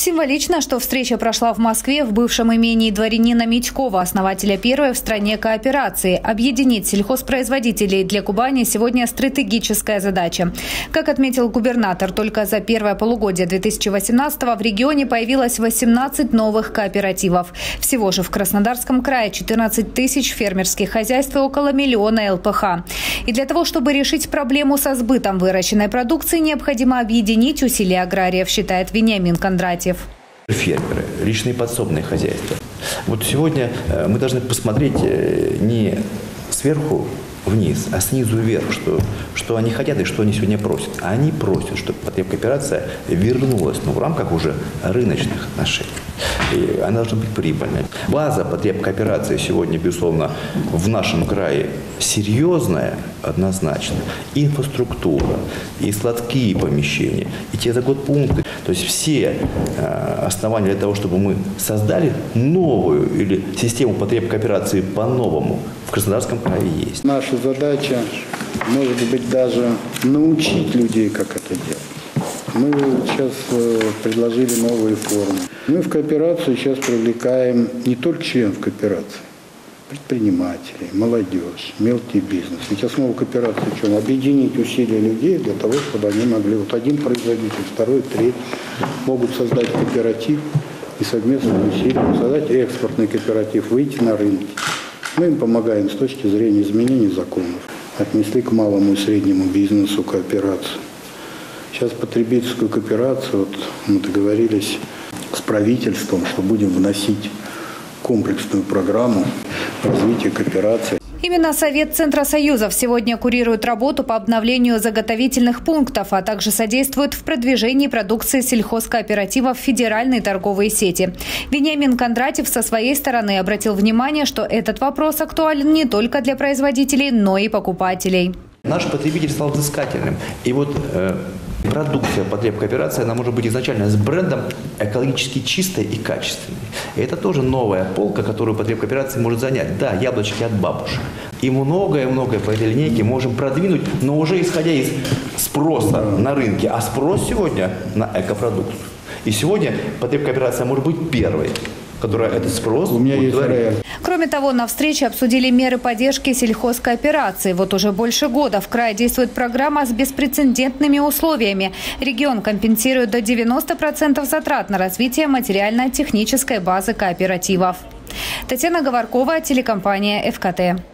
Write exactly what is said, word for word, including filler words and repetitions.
Символично, что встреча прошла в Москве в бывшем имении дворянина Митькова, основателя первой в стране кооперации. Объединить сельхозпроизводителей для Кубани сегодня стратегическая задача. Как отметил губернатор, только за первое полугодие две тысячи восемнадцатого в регионе появилось восемнадцать новых кооперативов. Всего же в Краснодарском крае четырнадцать тысяч фермерских хозяйств и около миллиона эл пэ ха. И для того, чтобы решить проблему со сбытом выращенной продукции, необходимо объединить усилия аграриев, считает Вениамин Кондратьев. Фермеры, личные подсобные хозяйства. Вот сегодня мы должны посмотреть не сверху вниз, а снизу вверх, что, что они хотят и что они сегодня просят. Они просят, чтобы потребкооперация вернулась, но в рамках уже рыночных отношений. И она должна быть прибыльной. База потребкооперации сегодня, безусловно, в нашем крае серьезная, однозначно. И инфраструктура, и складские помещения, и те заготпункты. То есть все э, основания для того, чтобы мы создали новую или систему потребкооперации по-новому в Краснодарском крае есть. Наша задача, может быть, даже научить людей, как это делать. Мы сейчас предложили новые формы. Мы в кооперацию сейчас привлекаем не только членов кооперации, предпринимателей, молодежь, мелкий бизнес. Ведь основа кооперации в чем? Объединить усилия людей для того, чтобы они могли, вот один производитель, второй, третий, могут создать кооператив и совместными усилиями создать экспортный кооператив, выйти на рынки. Мы им помогаем с точки зрения изменений законов. Отнесли к малому и среднему бизнесу кооперацию. Сейчас потребительскую кооперацию, вот мы договорились с правительством, что будем вносить комплексную программу развития кооперации. Именно Совет Центросоюзов сегодня курирует работу по обновлению заготовительных пунктов, а также содействует в продвижении продукции сельхозкооперативов в федеральные торговые сети. Вениамин Кондратьев со своей стороны обратил внимание, что этот вопрос актуален не только для производителей, но и покупателей. Наш потребитель стал взыскательным. И вот э, продукция потребкооперации, она может быть изначально с брендом экологически чистой и качественной. И это тоже новая полка, которую потребкооперация может занять. Да, яблочки от бабушек. И многое-многое по этой линейке можем продвинуть, но уже исходя из спроса на рынке. А спрос сегодня на экопродукцию. И сегодня потребкооперация может быть первой, которая этот спрос У меня есть удовлетворяет. Кроме того, на встрече обсудили меры поддержки сельхозкооперации. Вот уже больше года в крае действует программа с беспрецедентными условиями. Регион компенсирует до девяноста процентов затрат на развитие материально-технической базы кооперативов. Татьяна Говоркова, телекомпания эф ка тэ.